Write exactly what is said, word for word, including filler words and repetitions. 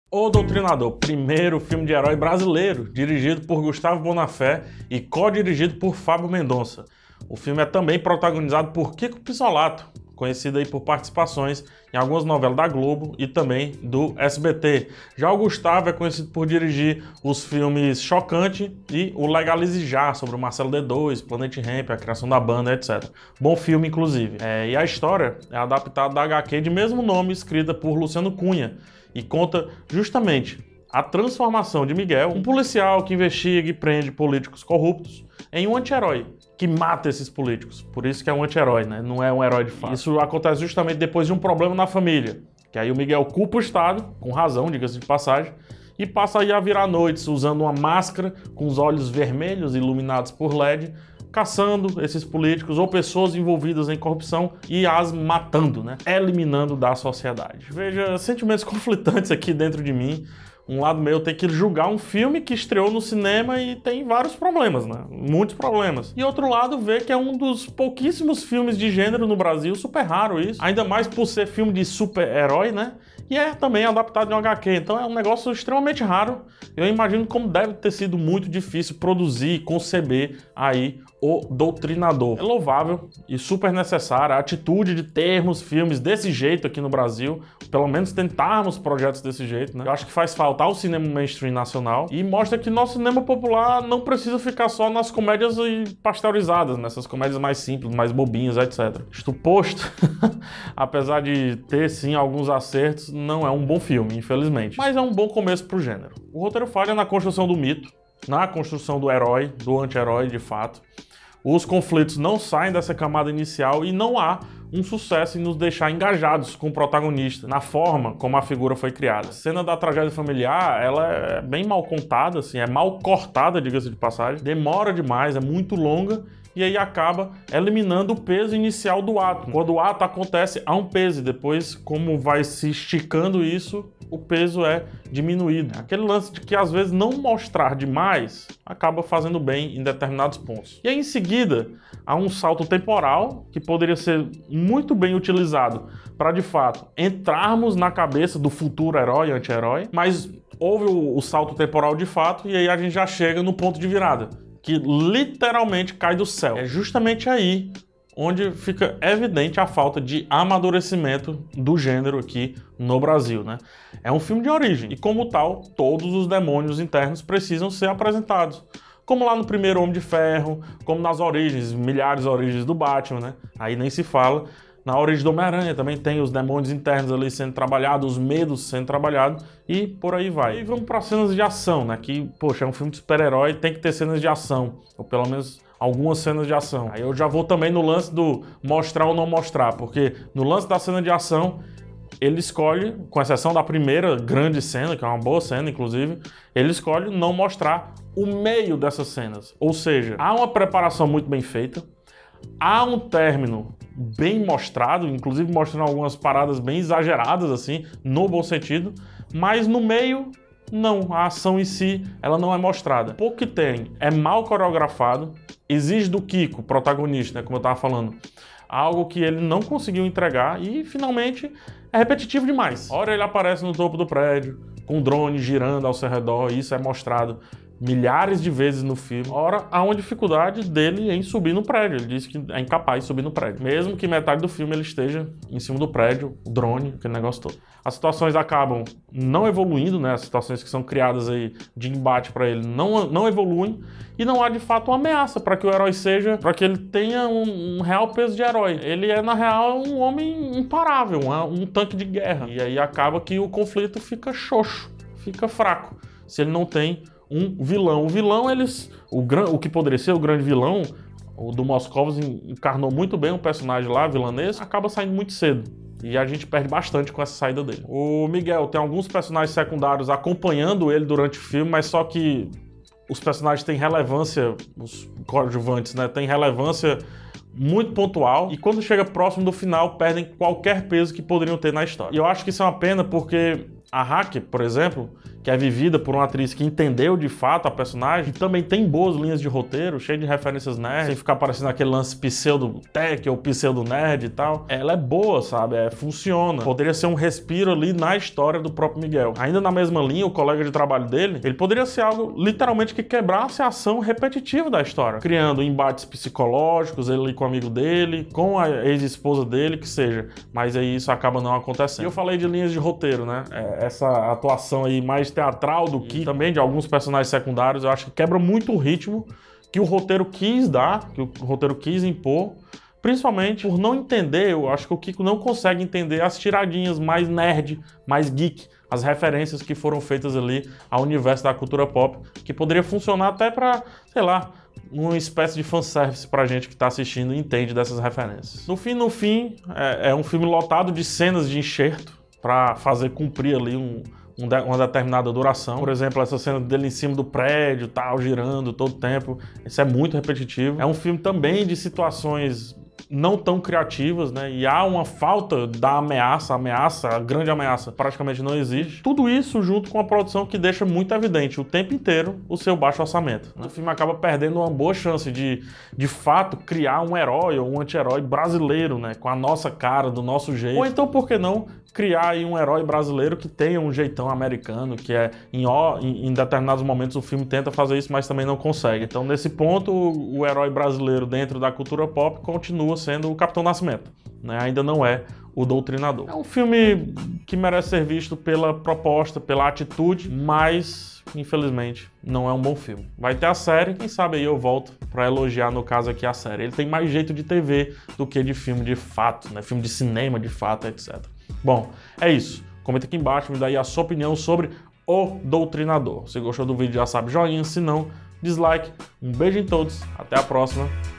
O Doutrinador, primeiro filme de herói brasileiro, dirigido por Gustavo Bonafé e co-dirigido por Fábio Mendonça. O filme é também protagonizado por Kiko Pissolato, conhecido aí por participações em algumas novelas da Globo e também do S B T. Já o Gustavo é conhecido por dirigir os filmes Chocante e o Legalize Já, sobre o Marcelo D dois, Planet Hemp, a criação da banda, etcétera. Bom filme, inclusive. É, e a história é adaptada da agá quê de mesmo nome, escrita por Luciano Cunha, e conta justamente a transformação de Miguel, um policial que investiga e prende políticos corruptos, em um anti-herói que mata esses políticos. Por isso que é um anti-herói, né? Não é um herói de fato. Isso acontece justamente depois de um problema na família, que aí o Miguel culpa o Estado, com razão, diga-se de passagem, e passa aí a virar noites usando uma máscara com os olhos vermelhos iluminados por L E D, caçando esses políticos ou pessoas envolvidas em corrupção e as matando, né? Eliminando da sociedade. Veja, sentimentos conflitantes aqui dentro de mim. Um lado meu tem que julgar um filme que estreou no cinema e tem vários problemas, né? Muitos problemas. E outro lado vê que é um dos pouquíssimos filmes de gênero no Brasil, super raro isso. Ainda mais por ser filme de super-herói, né? E é também adaptado em um agá quê, então é um negócio extremamente raro. Eu imagino como deve ter sido muito difícil produzir e conceber aí O Doutrinador. É louvável e super necessária a atitude de termos filmes desse jeito aqui no Brasil, pelo menos tentarmos projetos desse jeito, né? Eu acho que faz falta ao cinema mainstream nacional e mostra que nosso cinema popular não precisa ficar só nas comédias pasteurizadas, nessas comédias mais simples, mais bobinhas, etcétera. Isto posto, apesar de ter sim alguns acertos, não é um bom filme, infelizmente. Mas é um bom começo pro gênero. O roteiro falha na construção do mito, na construção do herói, do anti-herói de fato. Os conflitos não saem dessa camada inicial e não há um sucesso em nos deixar engajados com o protagonista, na forma como a figura foi criada. A cena da tragédia familiar, ela é bem mal contada, assim, é mal cortada, diga-se de passagem, demora demais, é muito longa, e aí acaba eliminando o peso inicial do ato. Quando o ato acontece, há um peso, e depois, como vai se esticando isso, o peso é diminuído. Aquele lance de que, às vezes, não mostrar demais acaba fazendo bem em determinados pontos. E aí, em seguida, há um salto temporal que poderia ser muito bem utilizado para, de fato, entrarmos na cabeça do futuro herói, anti-herói, mas houve o, o salto temporal de fato, e aí a gente já chega no ponto de virada, que literalmente cai do céu. É justamente aí onde fica evidente a falta de amadurecimento do gênero aqui no Brasil, né? É um filme de origem e, como tal, todos os demônios internos precisam ser apresentados. Como lá no primeiro Homem de Ferro, como nas origens, milhares de origens do Batman, né? Aí nem se fala. Na origem do Homem-Aranha também tem os demônios internos ali sendo trabalhados, os medos sendo trabalhados e por aí vai. E vamos para cenas de ação, né? Que, poxa, é um filme de super-herói, tem que ter cenas de ação, ou pelo menos algumas cenas de ação. Aí eu já vou também no lance do mostrar ou não mostrar, porque no lance da cena de ação, ele escolhe, com exceção da primeira grande cena, que é uma boa cena, inclusive, ele escolhe não mostrar o meio dessas cenas. Ou seja, há uma preparação muito bem feita, há um término bem mostrado, inclusive mostrando algumas paradas bem exageradas, assim, no bom sentido, mas no meio, não. A ação em si, ela não é mostrada. Pouco que tem é mal coreografado, exige do Kiko, protagonista, né, como eu tava falando, algo que ele não conseguiu entregar e, finalmente, é repetitivo demais. Ora ele aparece no topo do prédio, com um drone girando ao seu redor, e isso é mostrado milhares de vezes no filme. Ora, há uma dificuldade dele em subir no prédio. Ele disse que é incapaz de subir no prédio. Mesmo que metade do filme ele esteja em cima do prédio, o drone, aquele negócio todo. As situações acabam não evoluindo, né? As situações que são criadas aí de embate para ele não, não evoluem. E não há, de fato, uma ameaça para que o herói seja, para que ele tenha um, um real peso de herói. Ele é, na real, um homem imparável, um, um tanque de guerra. E aí acaba que o conflito fica xoxo, fica fraco, se ele não tem um vilão. O vilão, eles, o, gran, o que poderia ser o grande vilão, o do Moscovitz encarnou muito bem um personagem lá, vilanês, acaba saindo muito cedo. E a gente perde bastante com essa saída dele. O Miguel tem alguns personagens secundários acompanhando ele durante o filme, mas só que os personagens têm relevância, os coadjuvantes, né, têm relevância muito pontual, e quando chega próximo do final, perdem qualquer peso que poderiam ter na história. E eu acho que isso é uma pena porque A Hacker, por exemplo, que é vivida por uma atriz que entendeu de fato a personagem, e também tem boas linhas de roteiro, cheio de referências nerd, sem ficar parecendo aquele lance pseudo-tech ou pseudo-nerd e tal. Ela é boa, sabe? É, funciona. Poderia ser um respiro ali na história do próprio Miguel. Ainda na mesma linha, o colega de trabalho dele, ele poderia ser algo literalmente que quebrasse a ação repetitiva da história, criando embates psicológicos, ele com o amigo dele, com a ex-esposa dele, que seja. Mas aí isso acaba não acontecendo. E eu falei de linhas de roteiro, né? É, essa atuação aí mais teatral do que também de alguns personagens secundários, eu acho que quebra muito o ritmo que o roteiro quis dar, que o roteiro quis impor, principalmente por não entender, eu acho que o Kiko não consegue entender as tiradinhas mais nerd, mais geek, as referências que foram feitas ali ao universo da cultura pop, que poderia funcionar até para, sei lá, uma espécie de fanservice pra gente que tá assistindo e entende dessas referências. No fim, no fim, é, é um filme lotado de cenas de enxerto para fazer cumprir ali um, um de, uma determinada duração. Por exemplo, essa cena dele em cima do prédio, tal, girando todo o tempo. Isso é muito repetitivo. É um filme também de situações não tão criativas, né? E há uma falta da ameaça, a ameaça, a grande ameaça praticamente não existe. Tudo isso junto com a produção que deixa muito evidente o tempo inteiro o seu baixo orçamento. O filme acaba perdendo uma boa chance de, de fato, criar um herói ou um anti-herói brasileiro, né? Com a nossa cara, do nosso jeito. Ou então, por que não criar aí um herói brasileiro que tenha um jeitão americano, que é em, em, em determinados momentos o filme tenta fazer isso, mas também não consegue. Então, nesse ponto, o, o herói brasileiro dentro da cultura pop continua sendo o Capitão Nascimento, né? Ainda não é o Doutrinador. É um filme que merece ser visto pela proposta, pela atitude, mas infelizmente não é um bom filme. Vai ter a série, quem sabe aí eu volto para elogiar, no caso aqui, a série. Ele tem mais jeito de T V do que de filme de fato, né? Filme de cinema de fato, etcétera. Bom, é isso. Comenta aqui embaixo, me dá aí a sua opinião sobre O Doutrinador. Se gostou do vídeo já sabe, joinha, se não, dislike. Um beijo em todos, até a próxima.